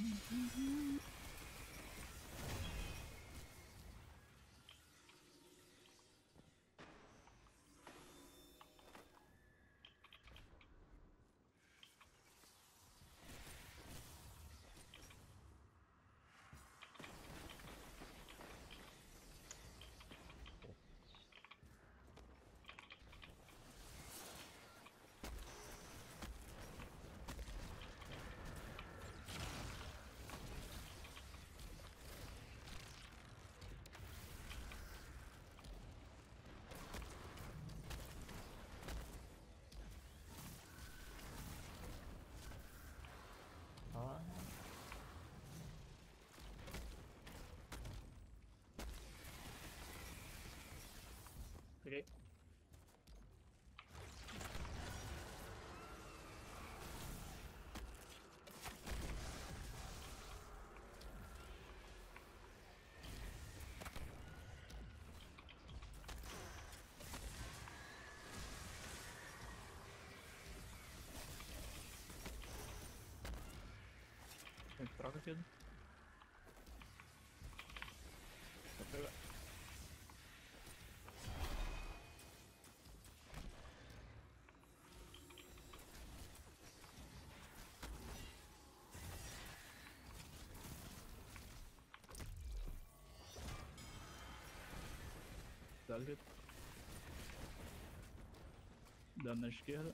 Ó. Peguei. Troca aqui. Vou pegar. Cuidado aqui. Dando na esquerda.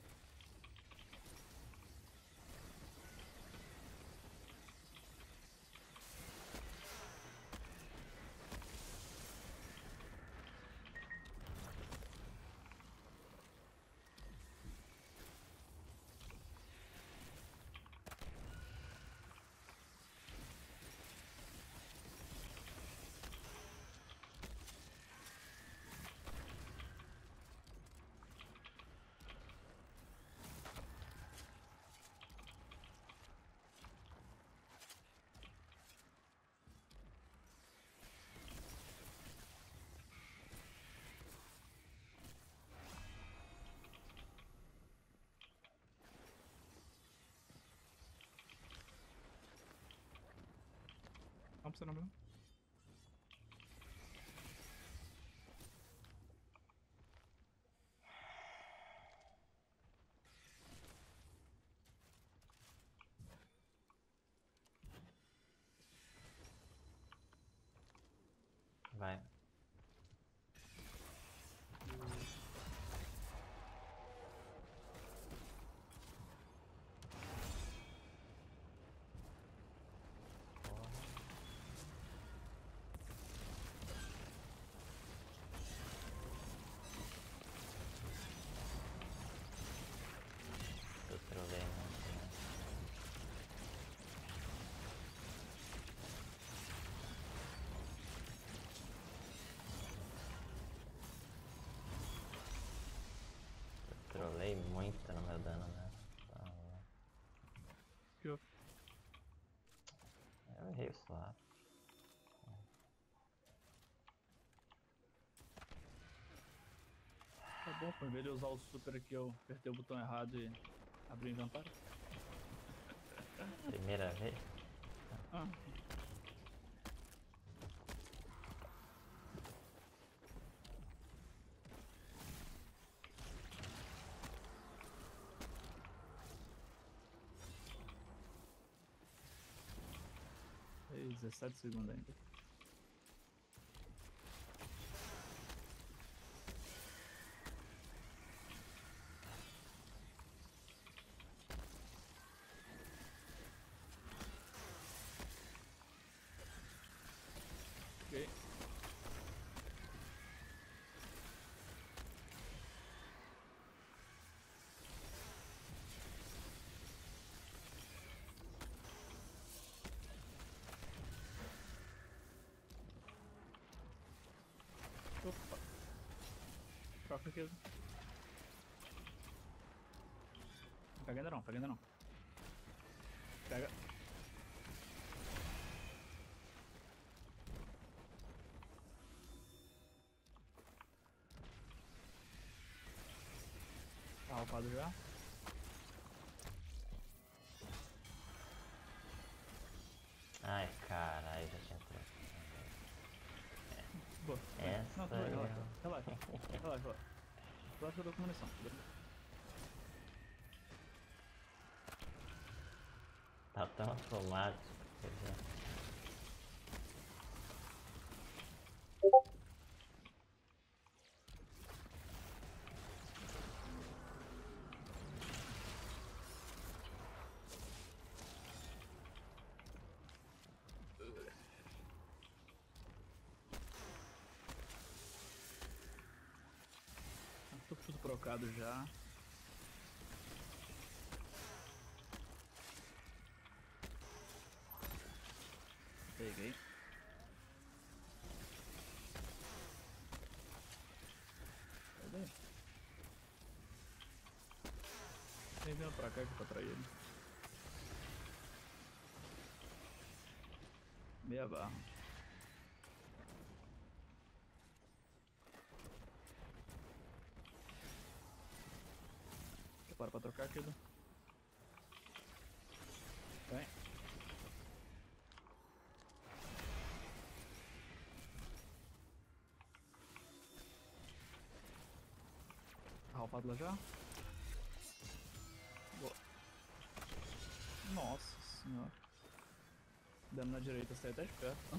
Não precisa não. Vai. Eu trolei muito, né? Eu trolei muito no meu dano, né? Então, Que eu... eu errei o swap. Tá bom, pô. Em vez de usar o super aqui, eu apertei o botão errado e abri o inventário. Primeira vez. Ah, é 17 segundos ainda. Ok. Opa. Troca aqui. Não pega ainda não, pega ainda não. Pega. Tá upado já. Relaxa, relaxa. Eu acho que eu tô com munição. Tá tão automático. Quer dizer, Tô tudo trocado já. Peguei. Cadê? Vem vindo pra cá que eu tô atrás dele. Meia barra. Prepara pra trocar aquilo. Vem. Ralfado lá já? Boa. Nossa senhora. Dando na direita, sai até de perto.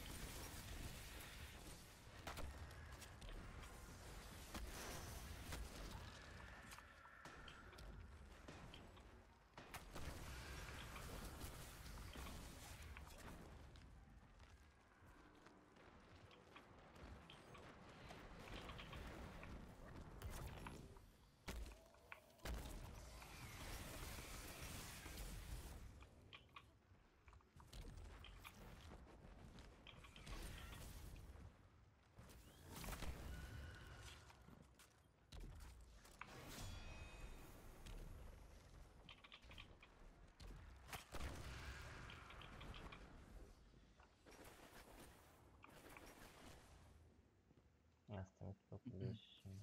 nossa, tem muito pouco bichinho.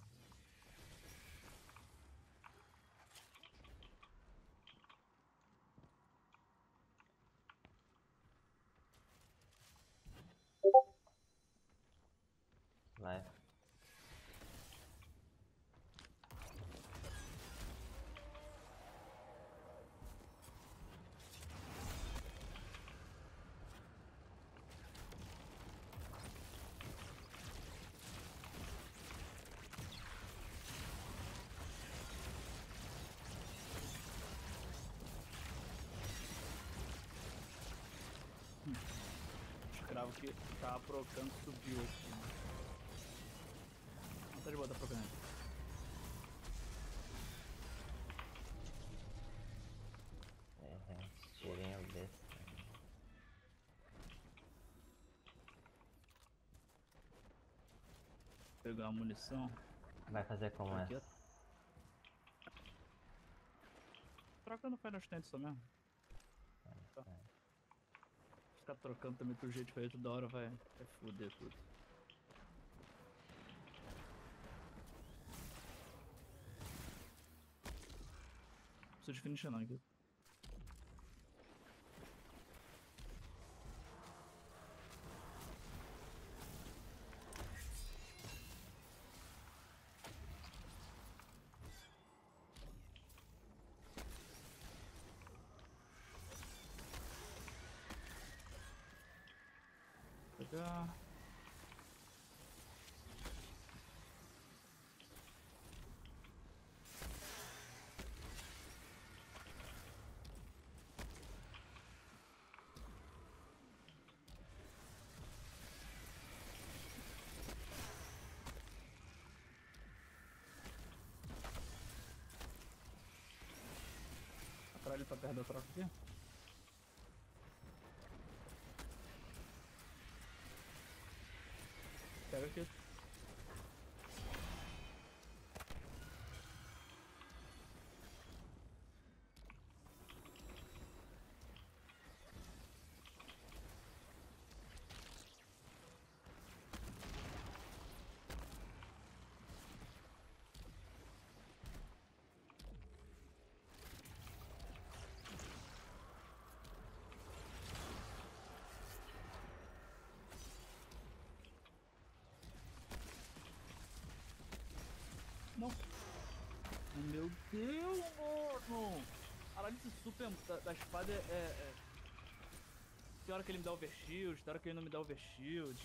Vai. O escravo que tá procando subiu aqui. Não tá de boa, tá procando. Tirinho besta. Pegar a munição. Vai fazer como Aqui é? é- Trocando faz nos tentes só mesmo. Tá. Ficar trocando também do jeito diferente toda hora vai foder tudo. Não preciso de finisher não aqui. Pegar. Atrás ele pra perto da troca aqui. Pega aqui. Meu Deus, mano! Caralho, esse super da espada é. Tem hora que ele me dá overshield, tem hora que ele não me dá overshield.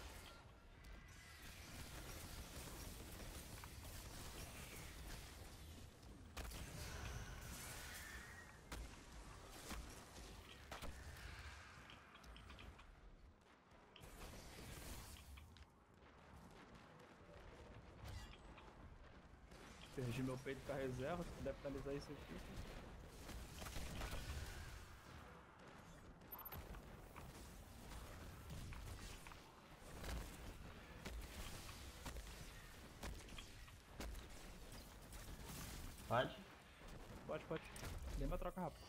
Perdi meu peito com a reserva, se puder finalizar isso aqui. Pode? Pode. Dei uma troca rápida.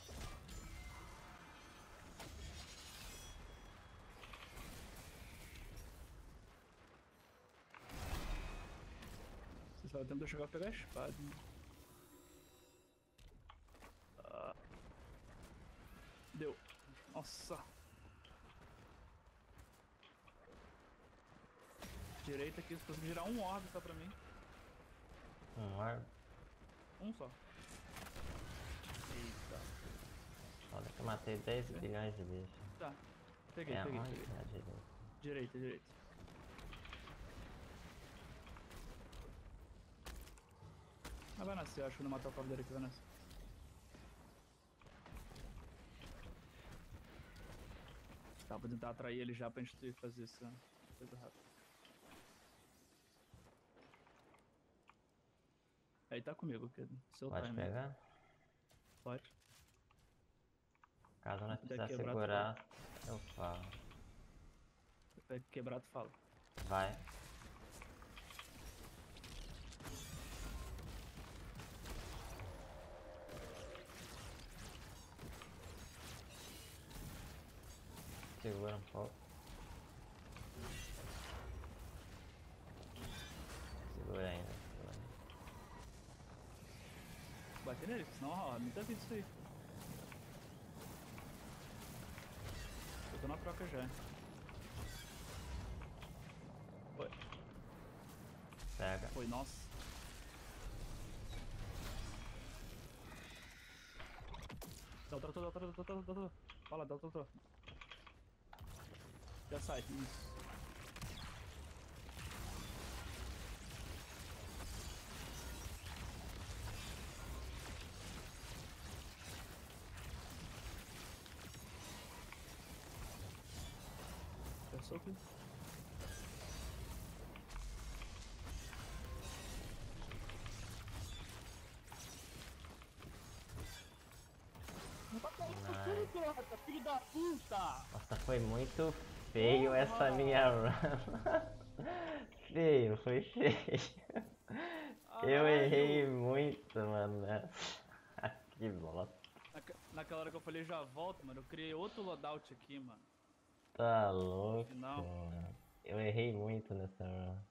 Você só tenta chegar a pegar a espada. Né? Deu. Nossa. Direita aqui, se conseguir girar um orbe só pra mim. Um orbe. Um só. Eita. Olha que eu matei 10 bilhões de bichos. Tá. Peguei. Onde? Na direita. Direita. Ah, vai nascer, acho que não matar o cabo dele aqui, vai nascer. Tá, vou tentar atrair ele já pra gente fazer essa coisa rápida. Aí tá comigo, Kedo. Seu Pode time. pegar? Pode. Caso não Se puder precisar quebrar, tu segurar, eu falo. Se puder quebrar, tu fala. Vai. Segura um pouco. Segura ainda. Bate nele, senão, ó, muita vida isso aí. Eu tô na troca já. Pega. Foi, nossa. Dá o trator. Fala, dá o trator. Já sai, isso. Pensou que... Nice. Filho da puta! Nossa, foi muito feio essa minha run. Feio, foi feio. Eu errei muito, mano. Que bosta. Naquela hora que eu falei já volto, mano, eu criei outro loadout aqui, mano. Tá louco, Final. mano. Eu errei muito nessa run.